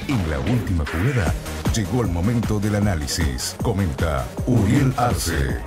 En la última jugada, llegó el momento del análisis. Comenta Uriel Arce.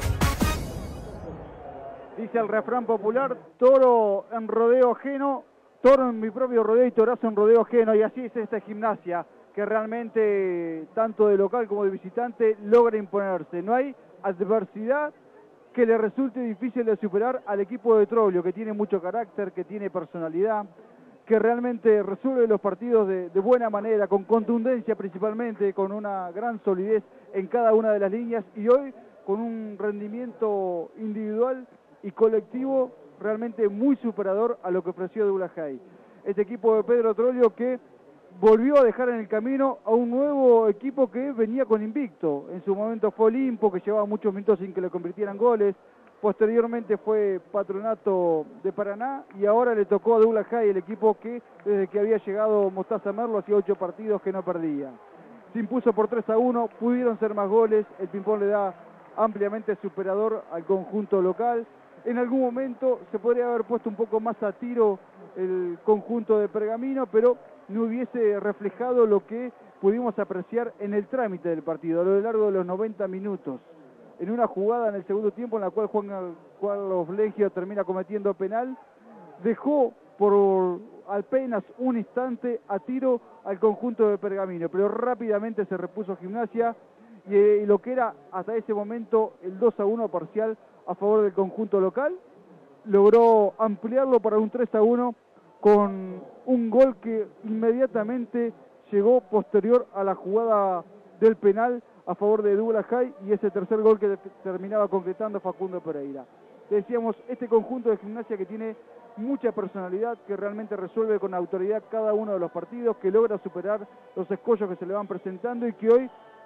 Dice el refrán popular, toro en rodeo ajeno, toro en mi propio rodeo y torazo en rodeo ajeno. Y así es esta Gimnasia, que realmente, tanto de local como de visitante, logra imponerse. No hay adversidad que le resulte difícil de superar al equipo de Troglio, que tiene mucho carácter, que tiene personalidad, que realmente resuelve los partidos de buena manera, con contundencia principalmente, con una gran solidez en cada una de las líneas, y hoy con un rendimiento individual y colectivo realmente muy superador a lo que ofreció Douglas Haig. Este equipo de Pedro Troglio que volvió a dejar en el camino a un nuevo equipo que venía con invicto. En su momento fue Olimpo, que llevaba muchos minutos sin que le convirtieran goles. Posteriormente fue Patronato de Paraná y ahora le tocó a Douglas Haig, el equipo que desde que había llegado Mostaza Merlo hacía 8 partidos que no perdía. Se impuso por 3-1, pudieron ser más goles, el ping-pong le da ampliamente superador al conjunto local. En algún momento se podría haber puesto un poco más a tiro el conjunto de Pergamino, pero no hubiese reflejado lo que pudimos apreciar en el trámite del partido, a lo largo de los 90 minutos. En una jugada en el segundo tiempo en la cual Juan Carlos Legio termina cometiendo penal, dejó por apenas un instante a tiro al conjunto de Pergamino, pero rápidamente se repuso Gimnasia y lo que era hasta ese momento el 2-1 parcial a favor del conjunto local, logró ampliarlo para un 3-1 con un gol que inmediatamente llegó posterior a la jugada del penal a favor de Douglas Haig y ese tercer gol que terminaba concretando Facundo Pereira. Decíamos, este conjunto de Gimnasia que tiene mucha personalidad, que realmente resuelve con autoridad cada uno de los partidos, que logra superar los escollos que se le van presentando y que hoy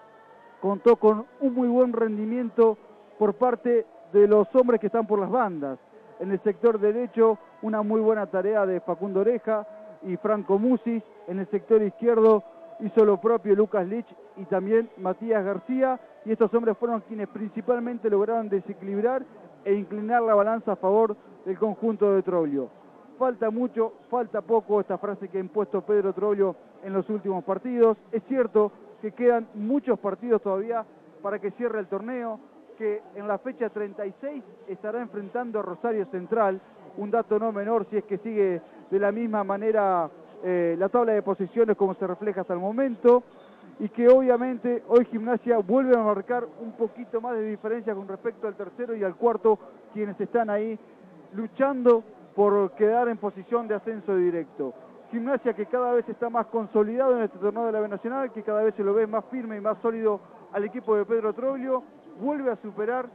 contó con un muy buen rendimiento por parte de los hombres que están por las bandas. En el sector derecho, una muy buena tarea de Facundo Oreja y Franco Musis. En el sector izquierdo hizo lo propio Lucas Lich y también Matías García. Y estos hombres fueron quienes principalmente lograron desequilibrar e inclinar la balanza a favor del conjunto de Troglio. Falta mucho, falta poco, esta frase que ha impuesto Pedro Troglio en los últimos partidos. Es cierto que quedan muchos partidos todavía para que cierre el torneo, que en la fecha 36 estará enfrentando a Rosario Central, un dato no menor si es que sigue de la misma manera la tabla de posiciones como se refleja hasta el momento, y que obviamente hoy Gimnasia vuelve a marcar un poquito más de diferencia con respecto al tercero y al cuarto, quienes están ahí luchando por quedar en posición de ascenso directo. Gimnasia que cada vez está más consolidado en este torneo de la B Nacional, que cada vez se lo ve más firme y más sólido al equipo de Pedro Troglio, vuelve a superar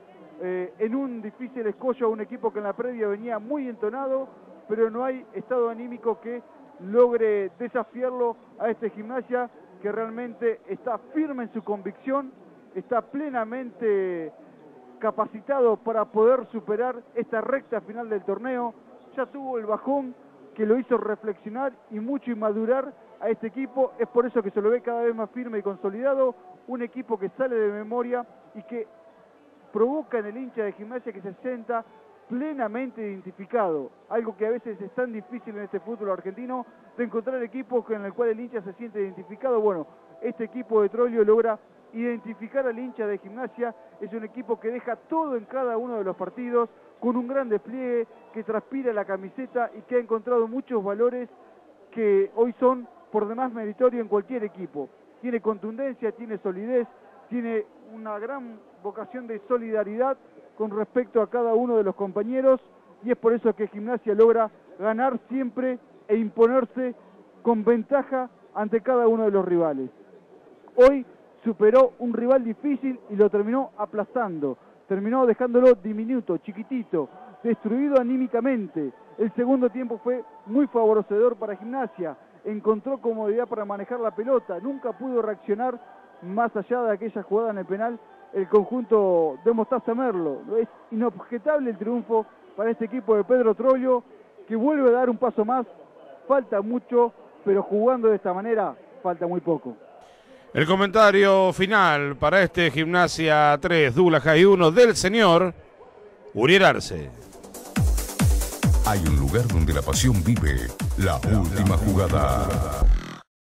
en un difícil escollo a un equipo que en la previa venía muy entonado, pero no hay estado anímico que logre desafiarlo a este Gimnasia, que realmente está firme en su convicción, está plenamente capacitado para poder superar esta recta final del torneo. Ya tuvo el bajón que lo hizo reflexionar y mucho y madurar a este equipo, es por eso que se lo ve cada vez más firme y consolidado, un equipo que sale de memoria y que provoca en el hincha de Gimnasia que se sienta plenamente identificado, algo que a veces es tan difícil en este fútbol argentino, de encontrar equipos en el cual el hincha se siente identificado. Bueno, este equipo de Troglio logra identificar al hincha de Gimnasia, es un equipo que deja todo en cada uno de los partidos, con un gran despliegue, que transpira la camiseta y que ha encontrado muchos valores que hoy son por demás meritorio en cualquier equipo. Tiene contundencia, tiene solidez, tiene una gran vocación de solidaridad con respecto a cada uno de los compañeros, y es por eso que Gimnasia logra ganar siempre e imponerse con ventaja ante cada uno de los rivales. Hoy superó un rival difícil y lo terminó aplastando, terminó dejándolo diminuto, chiquitito, destruido anímicamente. El segundo tiempo fue muy favorecedor para Gimnasia, encontró comodidad para manejar la pelota, nunca pudo reaccionar más allá de aquella jugada en el penal el conjunto de Mostaza Merlo. Es inobjetable el triunfo para este equipo de Pedro Troglio, que vuelve a dar un paso más. Falta mucho, pero jugando de esta manera falta muy poco. El comentario final para este Gimnasia 3, Douglas Haig 1 del señor Uriel Arce. Hay un lugar donde la pasión vive, la última jugada.